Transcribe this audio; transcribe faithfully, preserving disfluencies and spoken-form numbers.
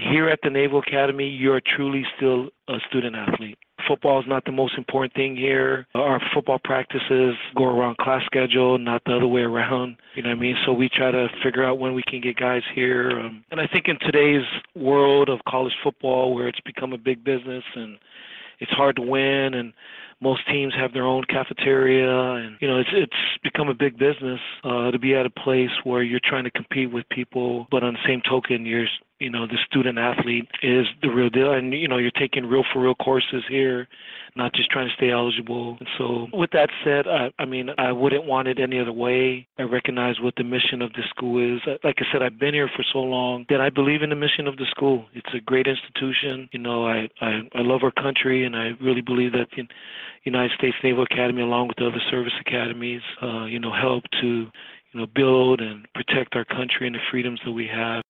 here at the Naval Academy, you're truly still a student athlete. Football is not the most important thing here. Our football practices go around class schedule, not the other way around. You know what I mean? So we try to figure out when we can get guys here. Um, and I think in today's world of college football, where it's become a big business and it's hard to win, and most teams have their own cafeteria, and you know it's it's become a big business uh, to be at a place where you're trying to compete with people, but on the same token, you're you know the student athlete is the real deal, and you know you're taking real for real courses here, not just trying to stay eligible. And so, with that said, I, I mean I wouldn't want it any other way. I recognize what the mission of the school is. Like I said, I've been here for so long that I believe in the mission of the school. It's a great institution. You know, I I, I love our country, and I really believe that the United States Naval Academy, along with the other service academies, uh, you know, help to you know build and protect our country and the freedoms that we have.